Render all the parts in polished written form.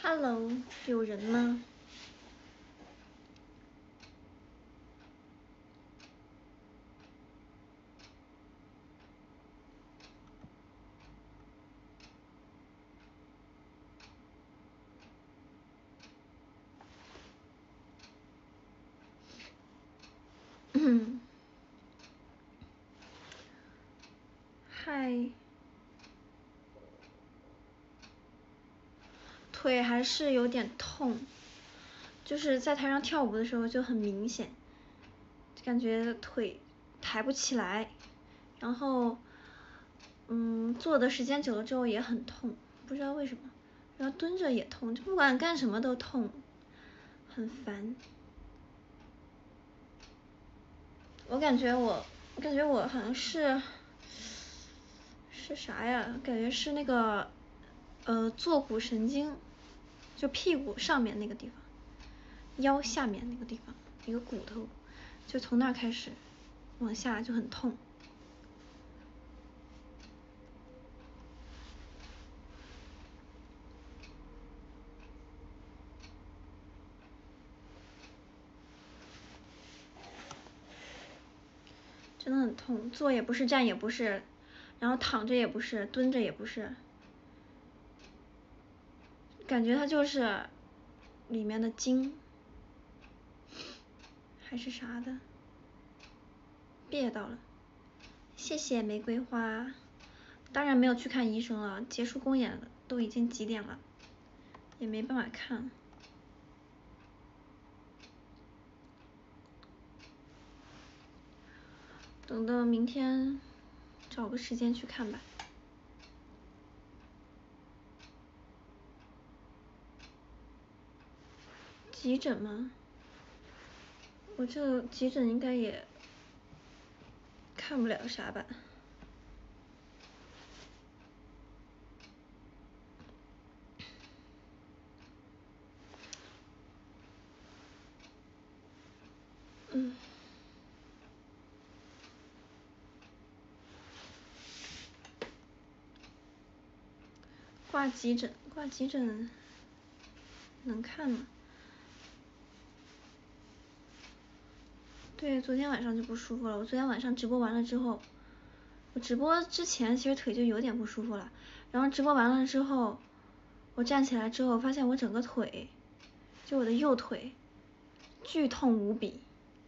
Hello，有人吗？嗨，腿还是有点痛，就是在台上跳舞的时候就很明显，感觉腿抬不起来，然后坐的时间久了之后也很痛，不知道为什么，然后蹲着也痛，就不管干什么都痛，很烦。我感觉我好像是啥呀？感觉是那个坐骨神经，就屁股上面那个地方，腰下面那个地方一个骨头，就从那儿开始往下就很痛。真的很痛，坐也不是，站也不是，然后躺着也不是，蹲着也不是，感觉它就是里面的筋还是啥的，别到了。谢谢玫瑰花，当然没有去看医生了，结束公演了，都已经几点了，也没办法看。等到明天找个时间去看吧。急诊吗？我这急诊应该也看不了啥吧。挂急诊能看吗？对，昨天晚上就不舒服了。我昨天晚上直播完了之后，我直播之前其实腿就有点不舒服了，然后直播完了之后，我站起来之后发现我整个腿，就我的右腿，剧痛无比，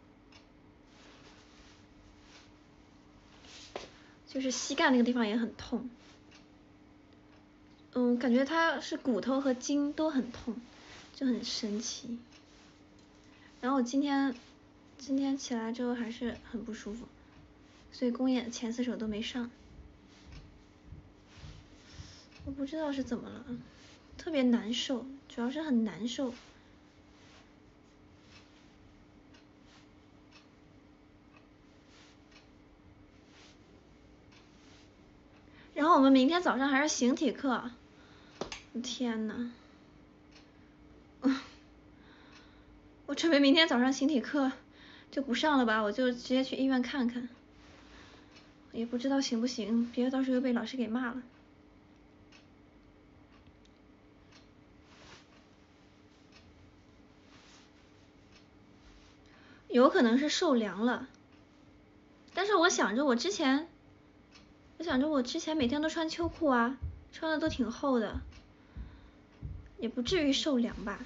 就是膝盖那个地方也很痛。感觉它是骨头和筋都很痛，就很神奇。然后我今天起来之后还是很不舒服，所以公演前4首都没上。我不知道是怎么了，特别难受，主要是很难受。然后我们明天早上还是形体课，天呐，我准备明天早上形体课就不上了吧，我就直接去医院看看，也不知道行不行，别到时候又被老师给骂了。有可能是受凉了，但是我想着我之前每天都穿秋裤啊，穿的都挺厚的，也不至于受凉吧。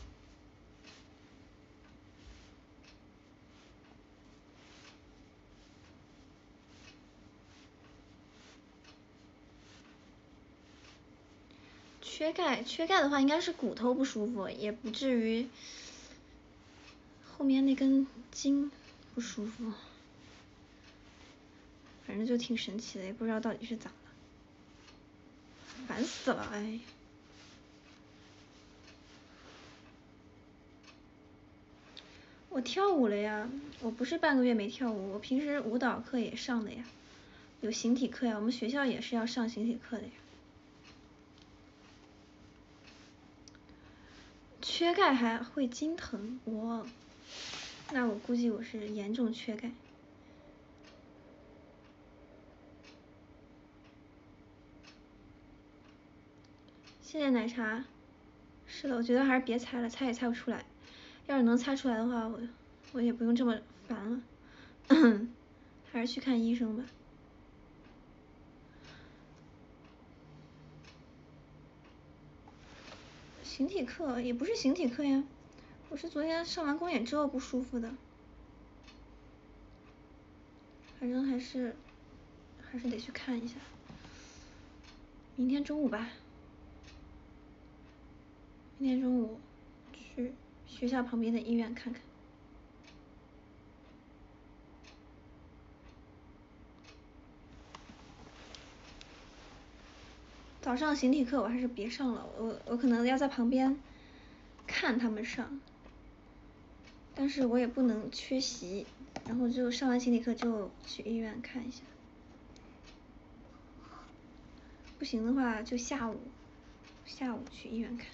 缺钙的话应该是骨头不舒服，也不至于后面那根筋不舒服，反正就挺神奇的，也不知道到底是咋了，烦死了，哎。我跳舞了呀，我不是半个月没跳舞，我平时舞蹈课也上的呀，有形体课呀，我们学校也是要上形体课的呀。缺钙还会筋疼，那我估计我是严重缺钙。谢谢奶茶， 是的，我觉得还是别猜了，猜也猜不出来。要是能猜出来的话，我也不用这么烦了。还是去看医生吧。形体课也不是形体课呀，我是昨天上完公演之后不舒服的。反正还是得去看一下。明天中午吧。明天中午去学校旁边的医院看看。早上形体课我还是别上了，我可能要在旁边看他们上，但是我也不能缺席，然后就上完形体课就去医院看一下。不行的话就下午去医院看。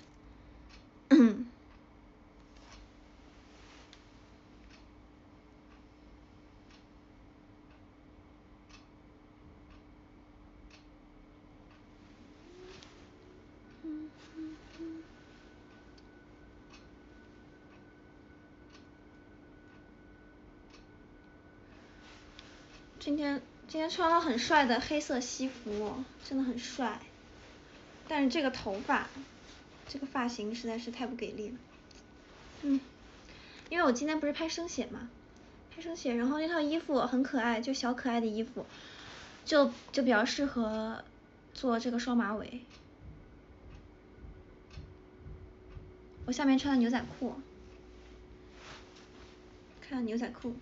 今天穿了很帅的黑色西服，真的很帅。但是这个头发，这个发型实在是太不给力了。因为我今天不是拍生写嘛，然后那套衣服很可爱，就小可爱的衣服，就比较适合做这个双马尾。我下面穿的牛仔裤，看牛仔裤，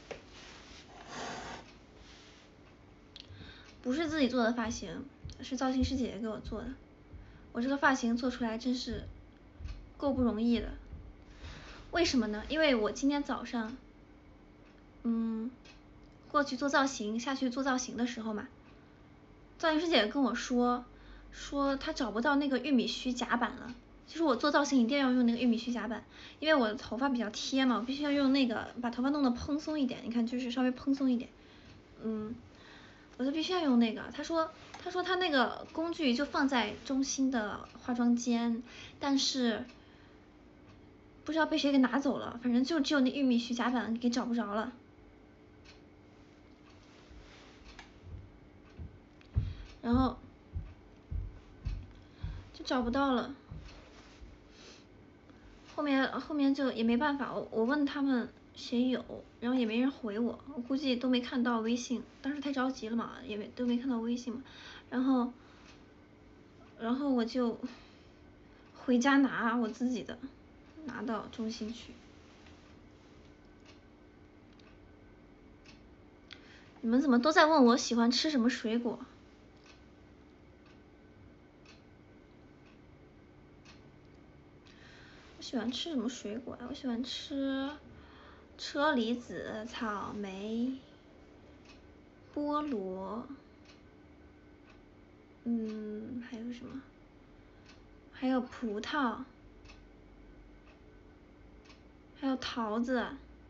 不是自己做的发型，是造型师姐姐给我做的。我这个发型做出来真是够不容易的。为什么呢？因为我今天早上，过去做造型，下去做造型的时候嘛，造型师姐姐跟我说她找不到那个玉米须夹板了。就是我做造型一定要用那个玉米须夹板，因为我的头发比较贴嘛，我必须要用那个把头发弄得蓬松一点。你看，就是稍微蓬松一点。我就必须要用那个。她说她那个工具就放在中心的化妆间，但是不知道被谁给拿走了，反正就只有那玉米须夹板给找不着了。然后就找不到了。后面就也没办法，我问他们谁有，然后也没人回我，我估计都没看到微信，当时太着急了嘛，都没看到微信嘛。然后我就回家拿我自己的，拿到中心去。你们怎么都在问我喜欢吃什么水果？我喜欢吃什么水果呀？我喜欢吃车厘子、草莓、菠萝，还有什么？还有葡萄，还有桃子，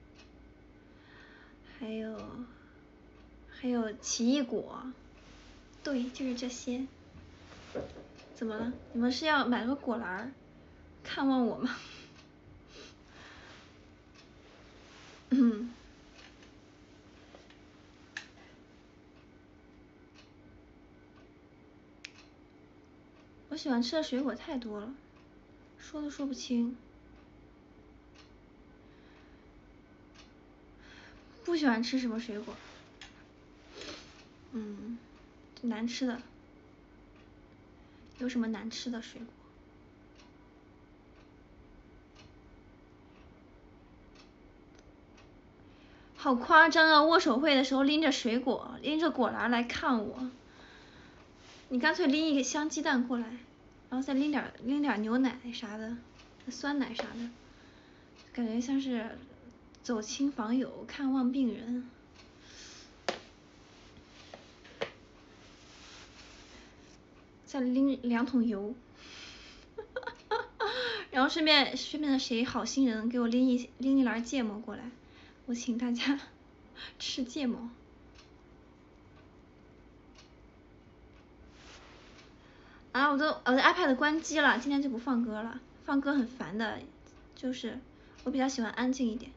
还有奇异果。对，就是这些。怎么了？你们是要买个果篮看望我吗？我喜欢吃的水果太多了，说都说不清。不喜欢吃什么水果？难吃的。有什么难吃的水果？好夸张啊！握手会的时候拎着水果，拎着果篮来看我。你干脆拎一个香鸡蛋过来，然后再拎点牛奶啥的，酸奶啥的，感觉像是走亲访友、看望病人。再拎2桶油。然后顺便的谁好心人给我拎一篮芥末过来，我请大家吃芥末。啊，我的iPad 关机了，今天就不放歌了， 放歌很烦的，就是我比较喜欢安静一点，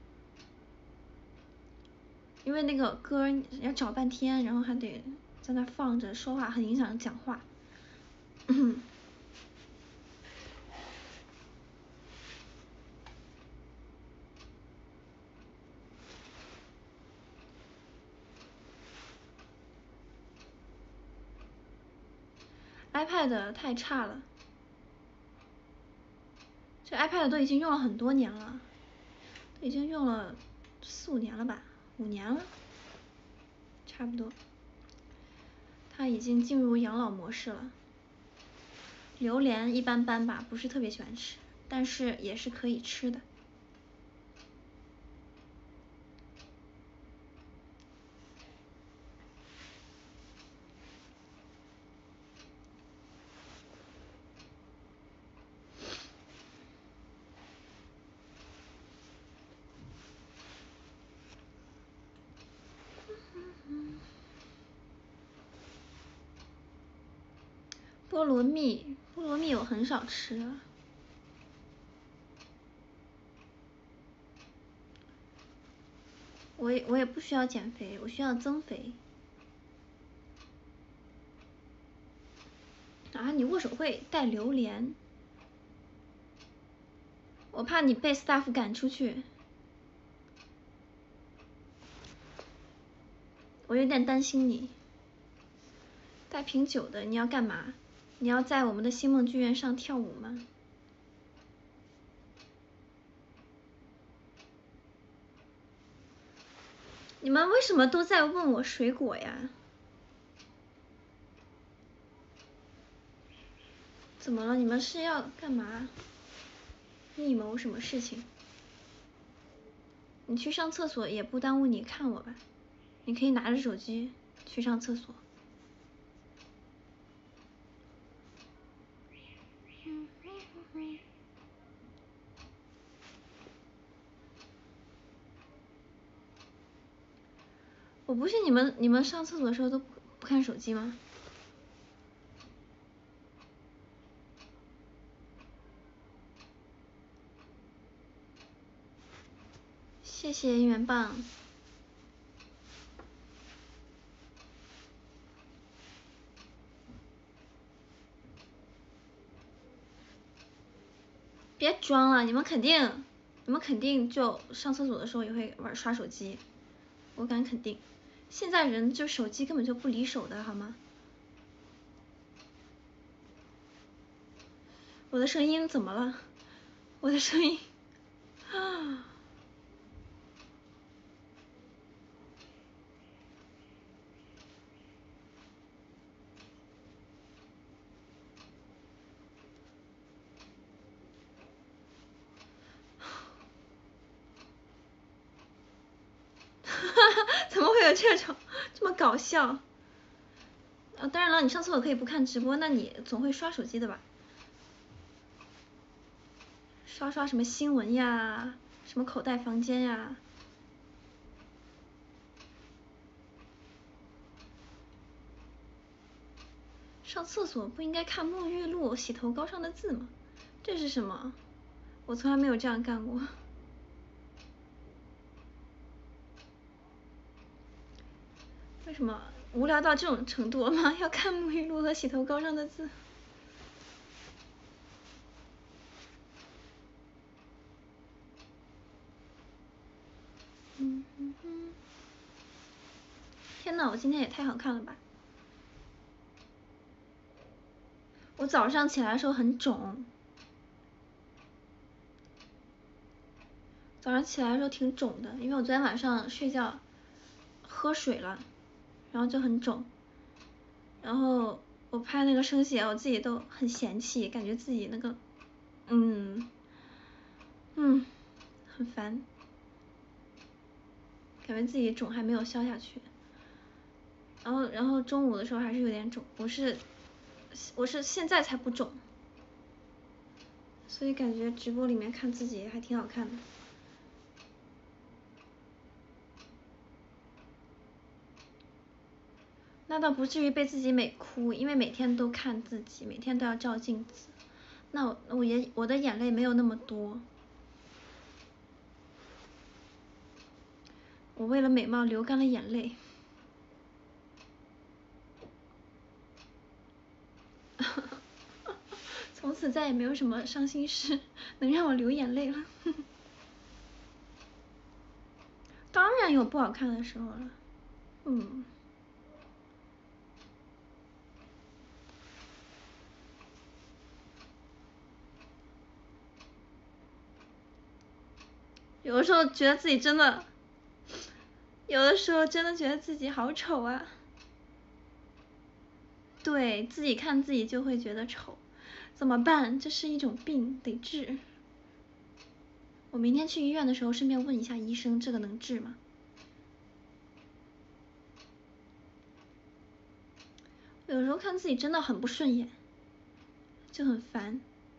因为那个歌要找半天，然后还得在那放着说话，很影响讲话。iPad 太差了，这 iPad 都已经用了很多年了，都已经用了4、5年了吧，5年了，差不多。它已经进入养老模式了。榴莲一般般吧，不是特别喜欢吃，但是也是可以吃的。菠萝蜜我很少吃。我也不需要减肥，我需要增肥。啊，你握手会带榴莲？我怕你被 staff 赶出去，我有点担心你。带瓶酒的你要干嘛？你要在我们的星梦剧院上跳舞吗？你们为什么都在问我水果呀？怎么了？你们是要干嘛？密谋什么事情？你去上厕所也不耽误你看我吧？你可以拿着手机去上厕所。我不信你们上厕所的时候都不看手机吗？谢谢应援棒。别装了，你们肯定就上厕所的时候也会刷手机，我敢肯定。现在人就手机根本就不离手的好吗？我的声音怎么了？我的声音啊！怎么会有这么搞笑？当然了，你上厕所可以不看直播，那你总会刷手机的吧？刷什么新闻呀，什么口袋房间呀？上厕所不应该看沐浴露、洗头膏上的字吗？这是什么？我从来没有这样干过。为什么无聊到这种程度吗？要看沐浴露和洗头膏上的字？天呐，我今天也太好看了吧！我早上起来的时候很肿，早上起来的时候挺肿的，因为我昨天晚上睡觉喝水了，然后就很肿。然后我拍那个生写，我自己都很嫌弃，感觉自己那个，很烦，感觉自己肿还没有消下去。然后中午的时候还是有点肿，我是现在才不肿，所以感觉直播里面看自己还挺好看的。那倒不至于被自己美哭，因为每天都看自己，每天都要照镜子， 那我的眼泪没有那么多，我为了美貌流干了眼泪。从此再也没有什么伤心事能让我流眼泪了。当然有不好看的时候了，有的时候觉得自己真的，有的时候真的觉得自己好丑啊。对，自己看自己就会觉得丑，怎么办？这是一种病，得治。我明天去医院的时候顺便问一下医生，这个能治吗？有时候看自己真的很不顺眼，就很烦。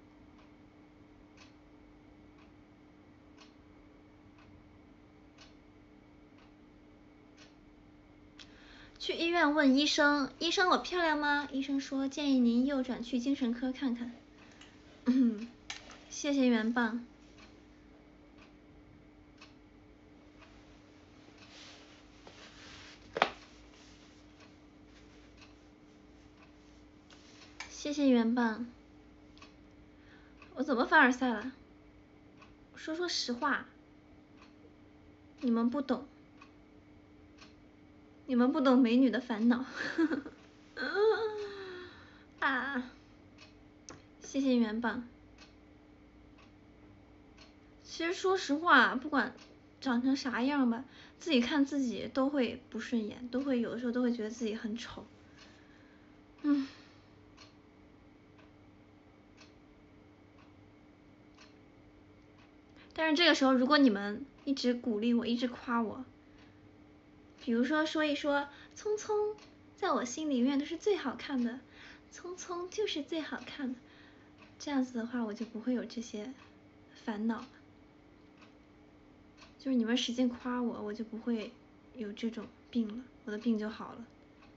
去医院问医生，医生我漂亮吗？医生说建议您右转去精神科看看。谢谢元棒。谢谢元棒。我怎么凡尔赛了？说实话，你们不懂，你们不懂美女的烦恼。啊！谢谢元棒。其实说实话，不管长成啥样吧，自己看自己都会不顺眼，都会有的时候都会觉得自己很丑。但是这个时候，如果你们一直鼓励我，一直夸我，比如说说一说聪聪在我心里面都是最好看的，聪聪就是最好看的，这样子的话我就不会有这些烦恼了。就是你们使劲夸我，我就不会有这种病了，我的病就好了。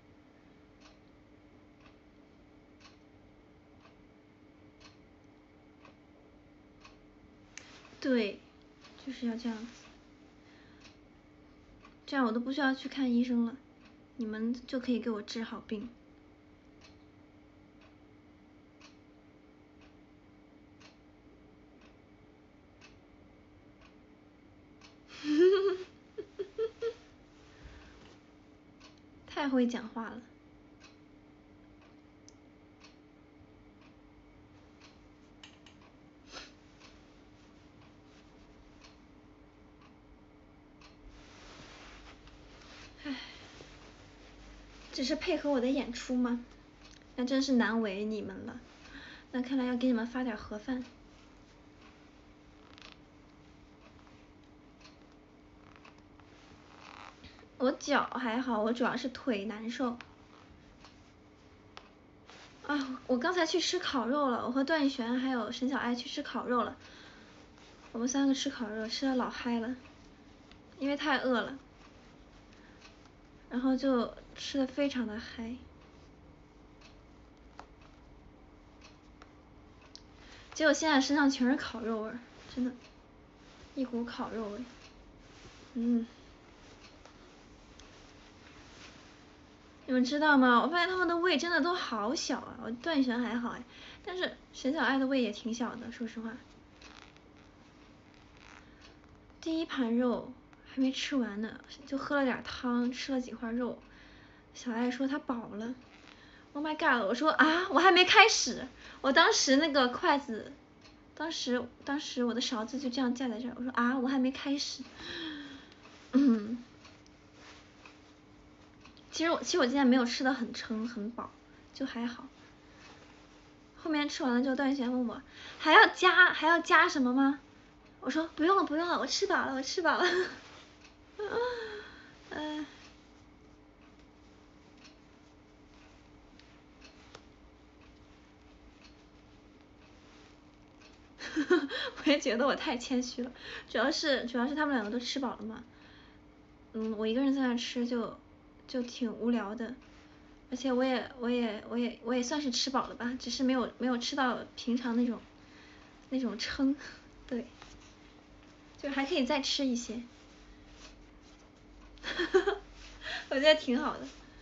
对，就是要这样子，这样我都不需要去看医生了，你们就可以给我治好病。太会讲话了。唉，只是配合我的演出吗？那真是难为你们了。那看来要给你们发点盒饭。我脚还好，我主要是腿难受。啊，我刚才去吃烤肉了，我和段奕璇还有沈小爱去吃烤肉了。我们3个吃烤肉，吃的老嗨了，因为太饿了，然后就吃的非常的嗨。结果现在身上全是烤肉味儿，真的，一股烤肉味。你们知道吗？我发现他们的胃真的都好小啊，我段奕璇还好哎，但是沈小爱的胃也挺小的，说实话。第一盘肉还没吃完呢，就喝了点汤，吃了几块肉。小爱说她饱了。Oh my god！ 我说啊，我还没开始，我当时那个筷子，当时我的勺子就这样架在这儿，我说啊，我还没开始。其实我今天没有吃的很撑很饱，就还好。后面吃完了之后，段奕璇问我还要加什么吗？我说不用了，我吃饱了。我也觉得我太谦虚了，主要是他们2个都吃饱了嘛。我一个人在那吃就挺无聊的， 而且我也算是吃饱了吧，只是没有吃到平常那种撑，对，就还可以再吃一些，我觉得挺好的。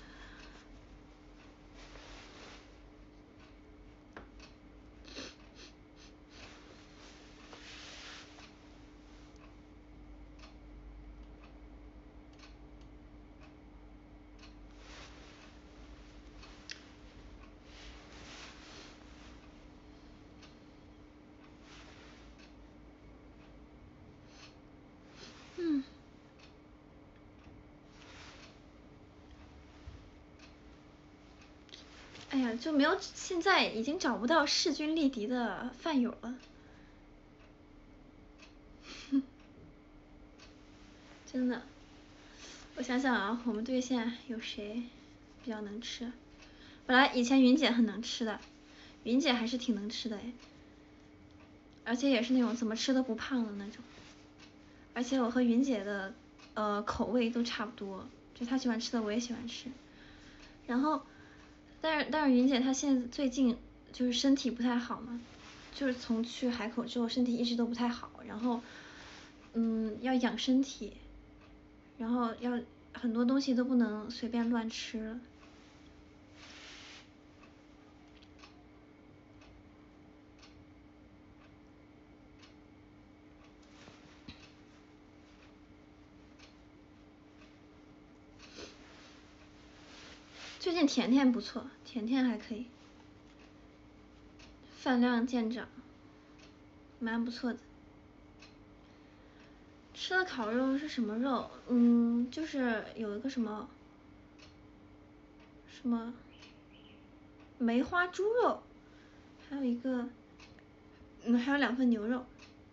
哎呀，就没有，现在已经找不到势均力敌的饭友了。真的，我想想啊，我们队现在有谁比较能吃？本来以前云姐很能吃的，云姐还是挺能吃的哎，而且也是那种怎么吃都不胖的那种。而且我和云姐的口味都差不多，就她喜欢吃的我也喜欢吃。然后，但是云姐她现在最近就是身体不太好嘛，就是从去海口之后身体一直都不太好，然后要养身体，然后要很多东西都不能随便乱吃了。最近甜甜不错，甜甜还可以，饭量见长，蛮不错的。吃的烤肉是什么肉？就是有一个什么梅花猪肉，还有一个还有2份牛肉。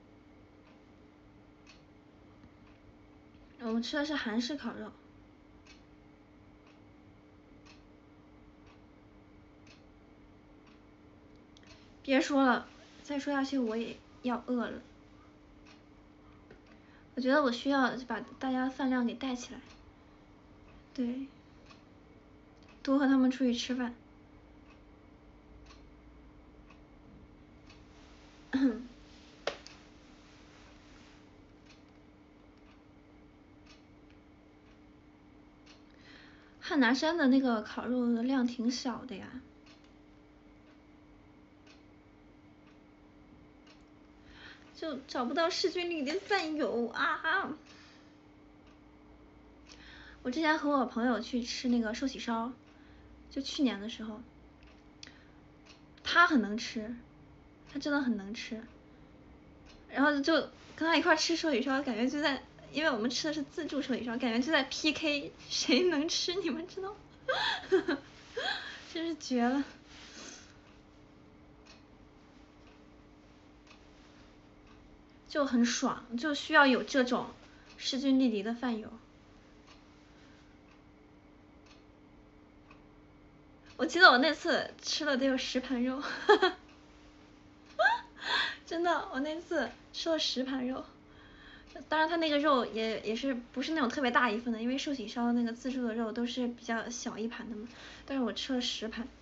我们吃的是韩式烤肉。别说了，再说下去我也要饿了。我觉得我需要把大家的饭量给带起来。对，多和他们出去吃饭。汉拿山的那个烤肉的量挺小的呀，就找不到势均力敌的饭友啊。我之前和我朋友去吃那个寿喜烧，就去年的时候，他很能吃，他真的很能吃，然后就跟他一块吃寿喜烧，感觉就在，因为我们吃的是自助寿喜烧，感觉就在 PK 谁能吃，你们知道？真是绝了。就很爽，就需要有这种势均力敌的饭友。我记得我那次吃了得有10盘肉，真的，我那次吃了10盘肉。当然，它那个肉也是不是那种特别大一份的，因为寿喜烧那个自助的肉都是比较小一盘的嘛。但是我吃了10盘。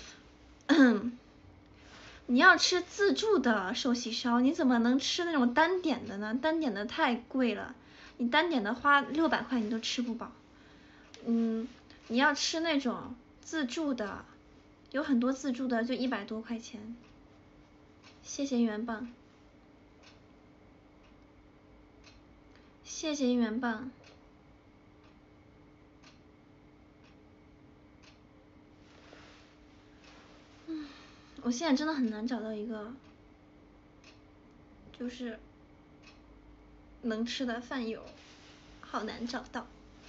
你要吃自助的寿喜烧，你怎么能吃那种单点的呢？单点的太贵了，你单点的花600块你都吃不饱。你要吃那种自助的，有很多自助的就100多块钱。谢谢元棒，谢谢元棒。我现在真的很难找到一个就是能吃的饭友，好难找到。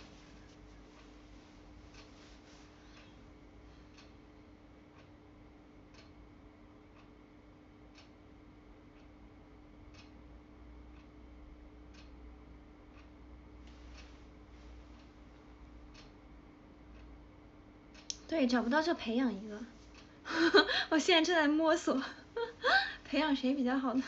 对，找不到就培养一个。我现在正在摸索，培养谁比较好呢？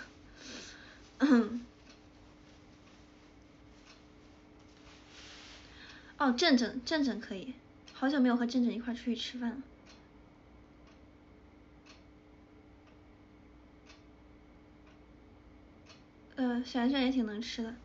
哦，正正可以， 好久没有和正正一块出去吃饭了。璇璇也挺能吃的。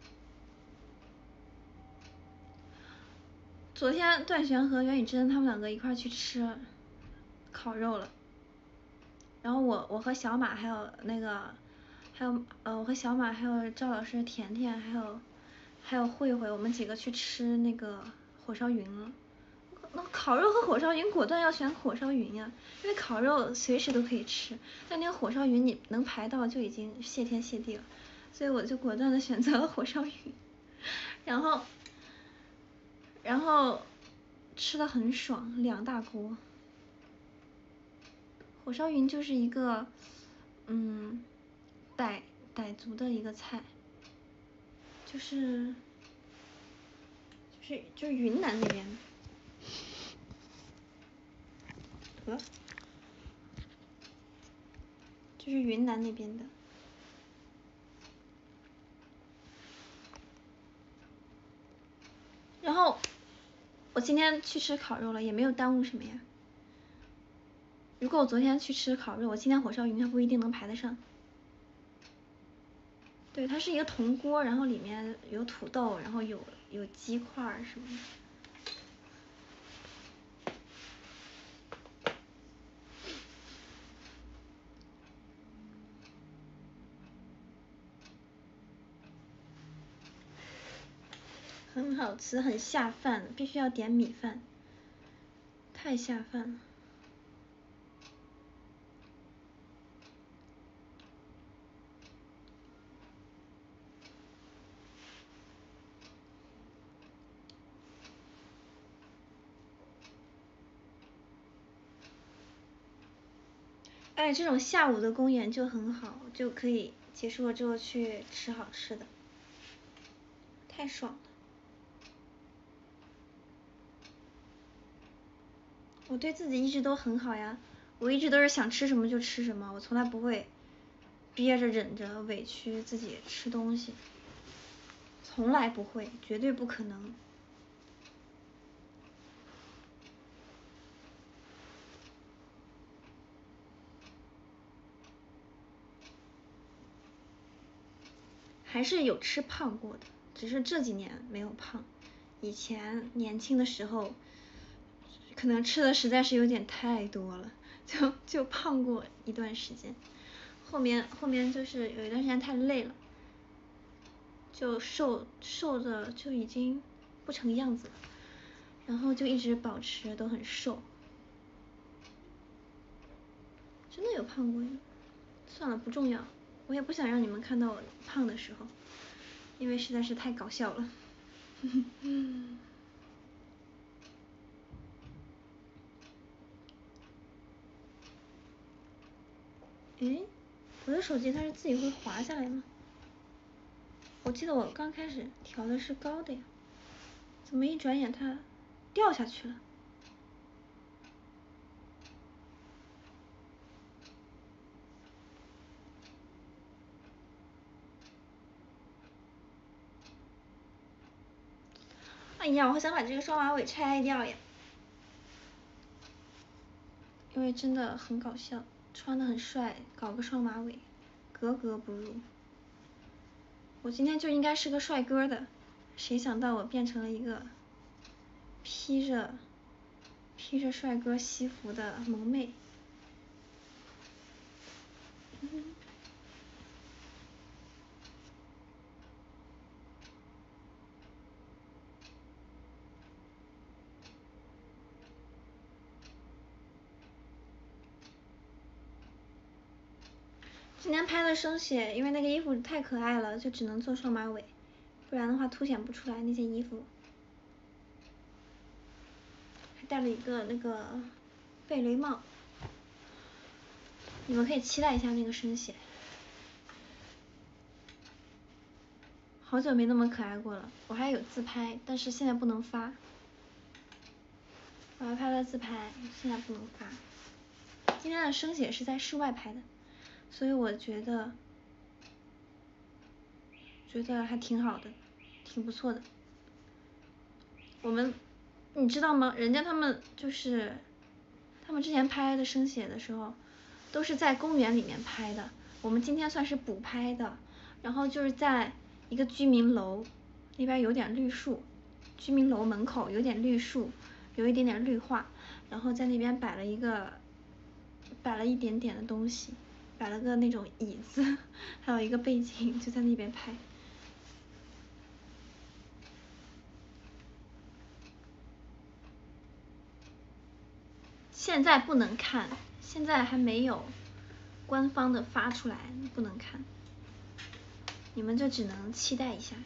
昨天段璇和袁宇珍他们两个一块去吃烤肉了，然后我和小马还有那个，我和小马还有赵老师、甜甜还有慧慧，我们几个去吃那个火烧云了。那烤肉和火烧云果断要选火烧云呀，因为烤肉随时都可以吃，但那个火烧云你能排到就已经谢天谢地了，所以我就果断的选择了火烧云，然后吃的很爽，2大锅。火烧云就是一个傣族的一个菜，就是云南那边的，就是云南那边的。然后我今天去吃烤肉了，也没有耽误什么呀。如果我昨天去吃烤肉，我今天火烧云还不一定能排得上。对，它是一个铜锅，然后里面有土豆，然后有鸡块什么的。很好吃，很下饭，必须要点米饭，太下饭了。哎，这种下午的公演就很好，就可以结束了之后去吃好吃的，太爽了。我对自己一直都很好呀，我一直都是想吃什么就吃什么，我从来不会憋着忍着委屈自己吃东西，从来不会，绝对不可能。还是有吃胖过的，只是这几年没有胖，以前年轻的时候可能吃的实在是有点太多了，就胖过一段时间，后面就是有一段时间太累了，就瘦的就已经不成样子了，然后就一直保持都很瘦。真的有胖过，算了不重要，我也不想让你们看到我胖的时候，因为实在是太搞笑了。诶，我的手机它是自己会滑下来吗？我记得我刚开始调的是高的呀，怎么一转眼它掉下去了？哎呀，我好想把这个双马尾拆掉呀，因为真的很搞笑，穿的很帅，搞个双马尾，格格不入。我今天就应该是个帅哥的，谁想到我变成了一个披着帅哥西服的萌妹。今天拍的生写，因为那个衣服太可爱了，就只能做双马尾，不然的话凸显不出来那件衣服。还戴了一个那个贝雷帽，你们可以期待一下那个生写。好久没那么可爱过了，我还有自拍，但是现在不能发。我还拍了自拍，现在不能发。今天的生写是在室外拍的，所以我觉得还挺好的，挺不错的。我们你知道吗？人家他们就是他们之前拍的生写的时候，都是在公园里面拍的。我们今天算是补拍的，然后就是在一个居民楼那边有点绿树，居民楼门口有点绿树，有一点点绿化，然后在那边摆了一点点的东西，摆了个那种椅子，还有一个背景，就在那边拍。现在不能看，现在还没有官方的发出来，不能看，你们就只能期待一下。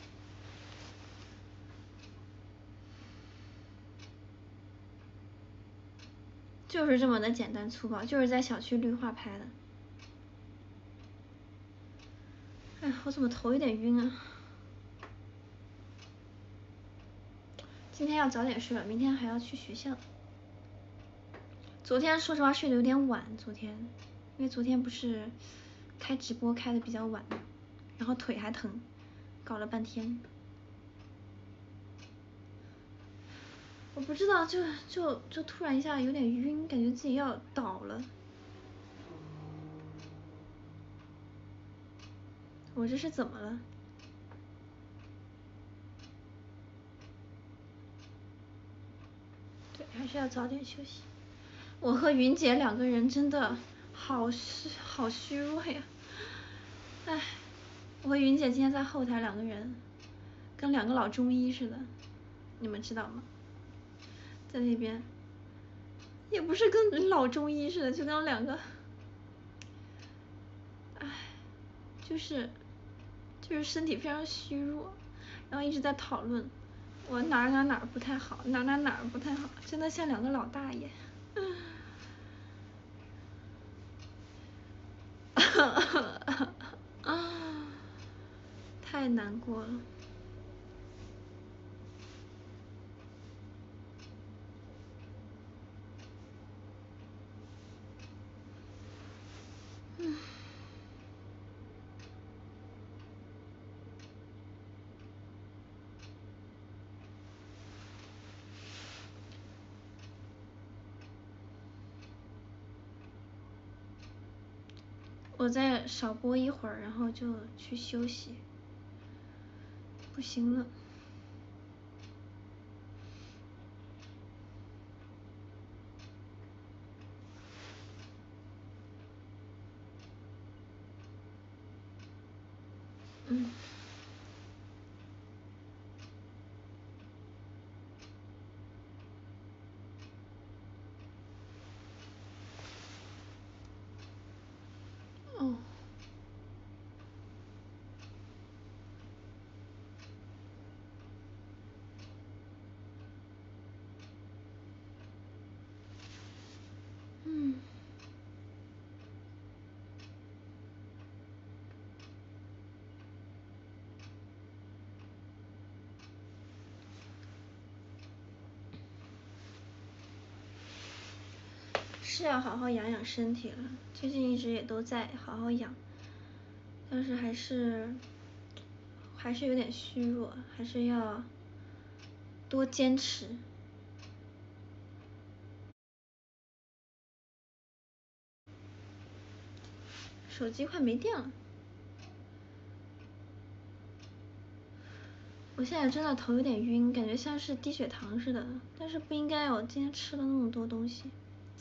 就是这么的简单粗暴，就是在小区绿化拍的。哎，我怎么头有点晕啊？今天要早点睡了，明天还要去学校。昨天说实话睡得有点晚，因为昨天不是开直播开的比较晚，然后腿还疼，搞了半天。我不知道，就突然一下有点晕，感觉自己要倒了。我这是怎么了？对，还是要早点休息。我和云姐两个人真的好虚弱呀！唉，我和云姐今天在后台两个人，跟两个老中医似的，你们知道吗？在那边，也不是跟老中医似的，就跟两个，唉，就是身体非常虚弱，然后一直在讨论我哪儿不太好，哪儿不太好，真的像两个老大爷。太难过了。我再少播一会儿，然后就去休息。不行了。哦。是要好好养养身体了，最近一直也都在好好养，但是还是有点虚弱，还是要多坚持。手机快没电了。我现在真的头有点晕，感觉像是低血糖似的，但是不应该，我今天吃了那么多东西。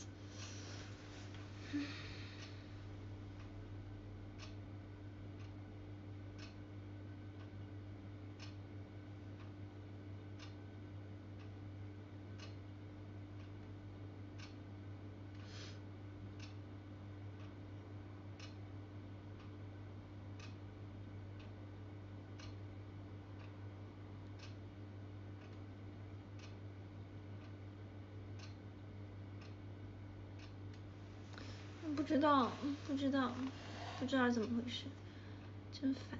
不知道是怎么回事，真烦。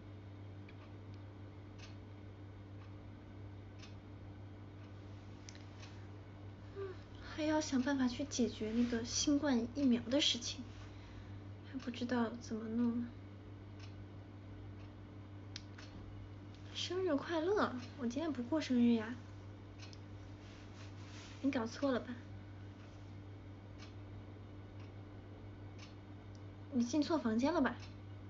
还要想办法去解决那个新冠疫苗的事情，还不知道怎么弄。生日快乐！我今天不过生日呀。 你搞错了吧？你进错房间了吧？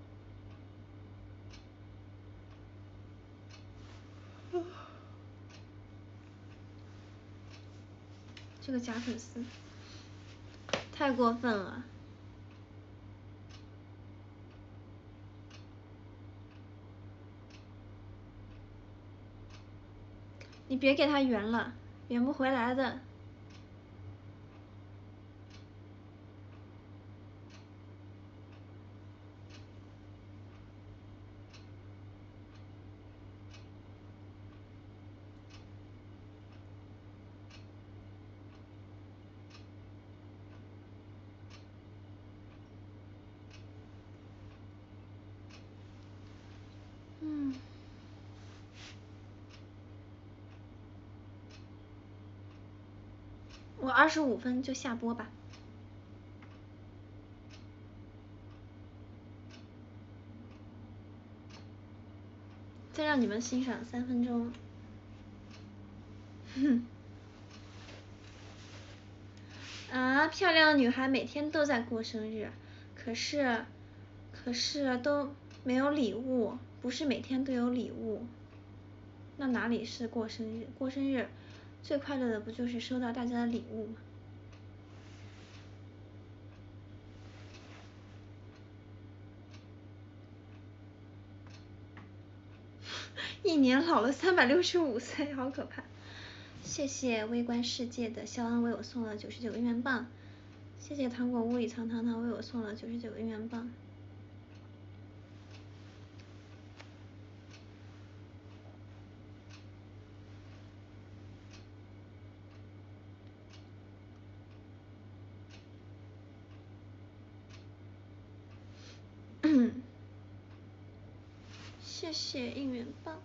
这个假粉丝太过分了。你别给他圆了，圆不回来的。我25分就下播吧。再让你们欣赏3分钟。哼。啊，漂亮的女孩每天都在过生日，可是都没有礼物，不是每天都有礼物。那哪里是过生日？过生日最快乐的不就是收到大家的礼物吗？一年老了365岁，好可怕。谢谢微观世界的肖恩为我送了99个愿棒，谢谢糖果屋里藏糖糖为我送了99个愿棒。谢谢应援棒，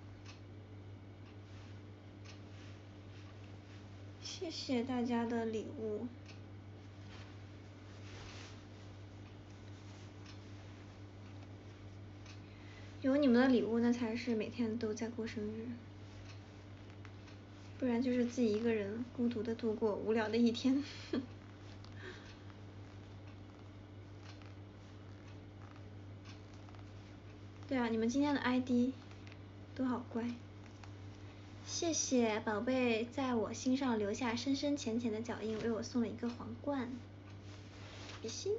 谢谢大家的礼物。有你们的礼物，那才是每天都在过生日，不然就是自己一个人孤独的度过无聊的一天。对啊，你们今天的 ID 都好乖。谢谢宝贝在我心上留下深深浅浅的脚印，为我送了一个皇冠。比心。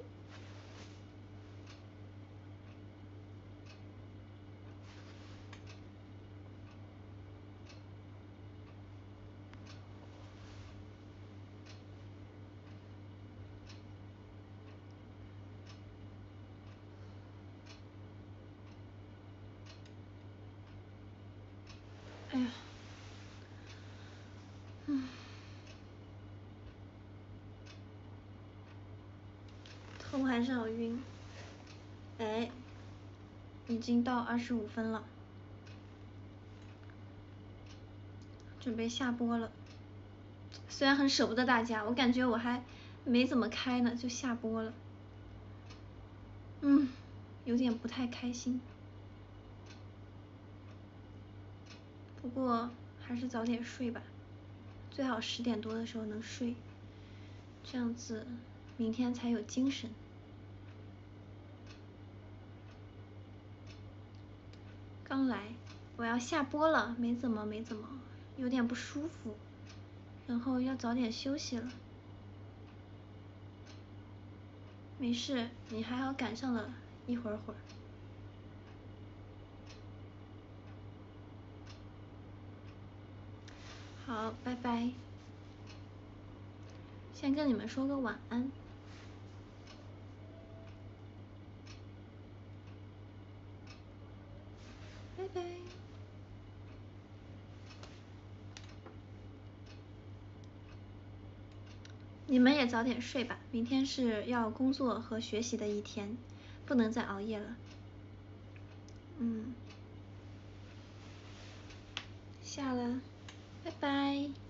哎呀，头还是好晕。哎，已经到25分了，准备下播了。虽然很舍不得大家，我感觉我还没怎么开呢就下播了，有点不太开心。不过还是早点睡吧，最好10点多的时候能睡，这样子明天才有精神。刚来，我要下播了，没怎么，有点不舒服，然后要早点休息了。没事，你还好赶上了一会儿。好，拜拜。先跟你们说个晚安。拜拜。你们也早点睡吧，明天是要工作和学习的一天，不能再熬夜了。下了，拜拜。